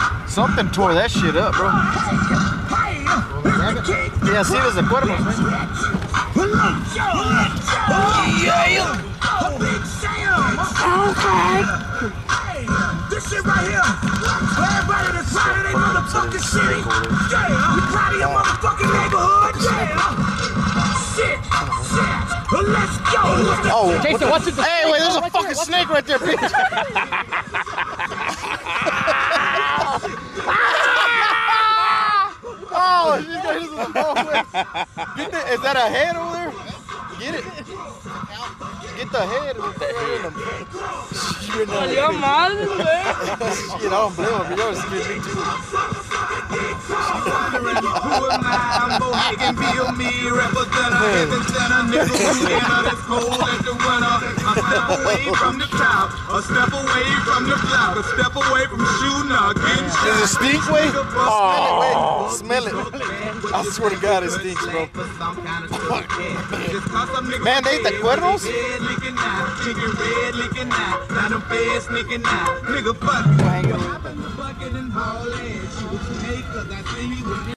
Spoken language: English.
Something tore that shit up, bro. Yeah, sí, desde cuernos, man. Okay. This shit right here. Everybody that's proud of their motherfucking city. Yeah, you proud of your motherfucking neighborhood. Yeah. Shit. Let's go. Oh, Jason, what's it? hey, wait, there's a fucking snake right there, bitch. Oh, she's got this in the wrong way. Is that a head over there? Get it. Get the head. Valió madre, güey. Shit, I don't blame him. You're scared me too. Does it stink, way? Oh. Smell it. I swear to God, it stinks, bro. Man, they ate the cuernos? Nigga, fuck.